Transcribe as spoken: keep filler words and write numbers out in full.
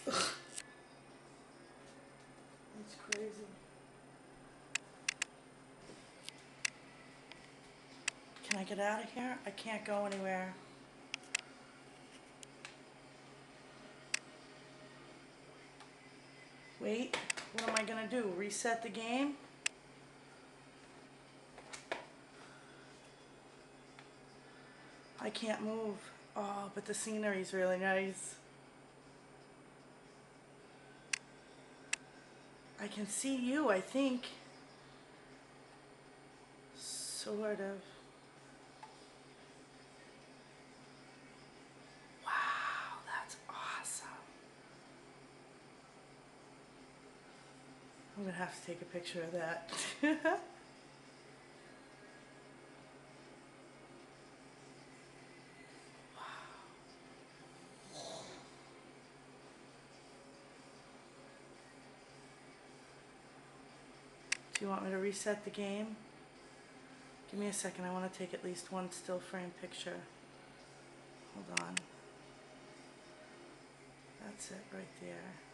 That's crazy. Can I get out of here? I can't go anywhere. Wait, what am I gonna do? Reset the game? I can't move. Oh, but the scenery's really nice. I can see you, I think. Sort of. Wow, that's awesome. I'm gonna have to take a picture of that. Do you want me to reset the game? Give me a second, I want to take at least one still frame picture. Hold on. That's it right there.